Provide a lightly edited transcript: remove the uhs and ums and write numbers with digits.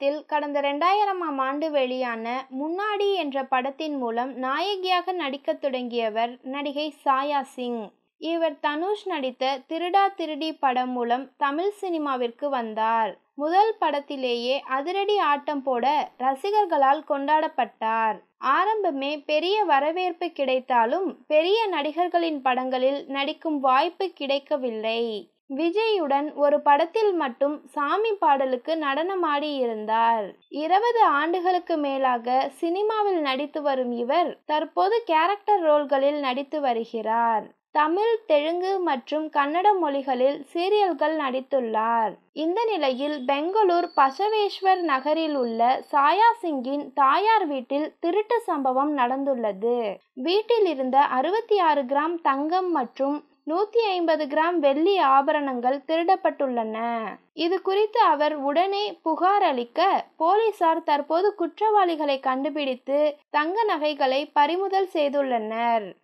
படத்தில் கடந்த 2000ஆம் ஆண்டு வெளியான முன்னாடி என்ற படத்தின் மூலம் நாயகியாக நடிக்கத் தொடங்கியவர் நடிகை சாயா சிங். இவர் தனுஷ் நடித்த திருடா திருடி படம் மூலம் தமிழ் சினிமாவிற்கு வந்தார். முதல் படத்திலேயே அதிரடி ஆட்டம் போட ரசிகர்களால் கொண்டாடப்பட்டார். ஆரம்பமே பெரிய வரவேற்பு கிடைத்தாலும் பெரிய நடிகர்களின் படங்களில் நடிக்கும் வாய்ப்பு கிடைக்கவில்லை. விஜயுடன் ஒரு படத்தில் மட்டும் சாமி பாடலுக்கு நடனமாடி இருந்தார். 20 ஆண்டுகளுக்கு மேலாக சினிமாவில் நடித்து வரும் இவர் தற்போது கேரக்டர் ரோல்களில் நடித்து வருகிறார். தமிழ், தெலுங்கு மற்றும் கன்னட மொழிகளில் சீரியல்கள் நடித்துள்ளார். இந்த நிலையில் பெங்களூர் பசவேஸ்வர் நகரில் உள்ள சாயா சிங்கின் தாயார் வீட்டில் திருட்டு சம்பவம் நடந்துள்ளது. வீட்டில் இருந்த 66 கிராம் தங்கம் மற்றும் 150 கிராம் வெள்ளி ஆபரணங்கள் திருடப்பட்டுள்ளன. இது குறித்து அவர் உடனே புகார் அளிக்க போலீசார் தற்போது குற்றவாளிகளை கண்டுபிடித்து தங்க நகைகளை பறிமுதல் செய்துள்ளனர்.